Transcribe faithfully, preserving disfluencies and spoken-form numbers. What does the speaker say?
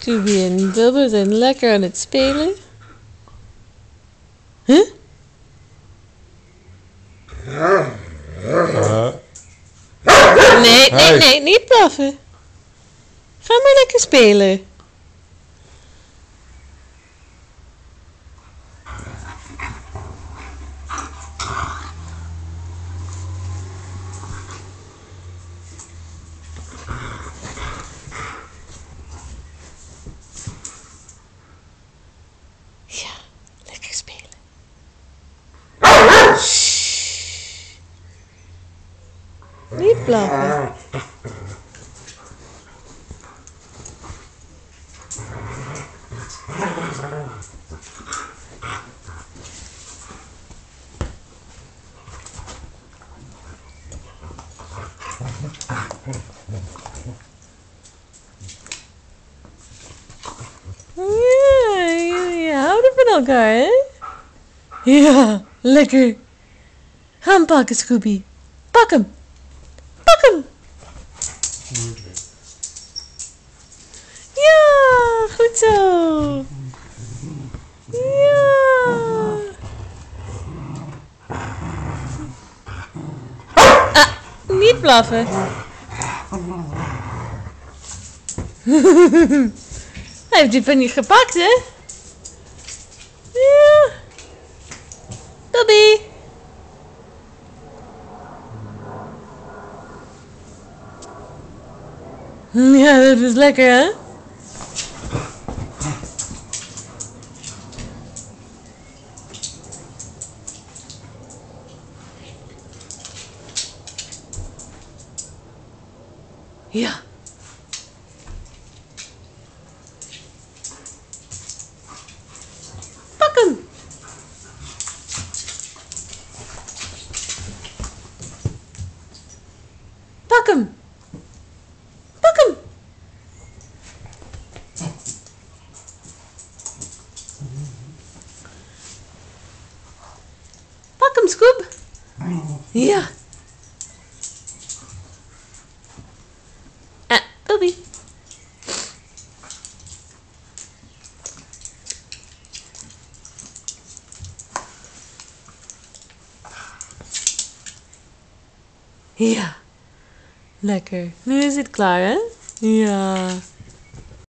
Scooby en Wilbur zijn lekker aan het spelen. Huh? Uh, Nee, nee, Hey. nee, niet blaffen. Ga maar lekker spelen. Ja, lekker spelen. Shh. Niet blaffen. Ja, je, je houden van elkaar, hè? Ja, lekker. Ga hem pakken, Scooby. Pak hem. Pak hem. Ja, goed zo. Ja. Ah, niet blaffen. Hij heeft die van niet gepakt, hè? Ja. Dobby. Ja, dat is lekker, hè? Ja. Pak hem. Pak hem. Pak hem. Pak hem, Scoob. Ja. Ah, Bobby. Ja. Lekker. Nu is het klaar, hè? Ja.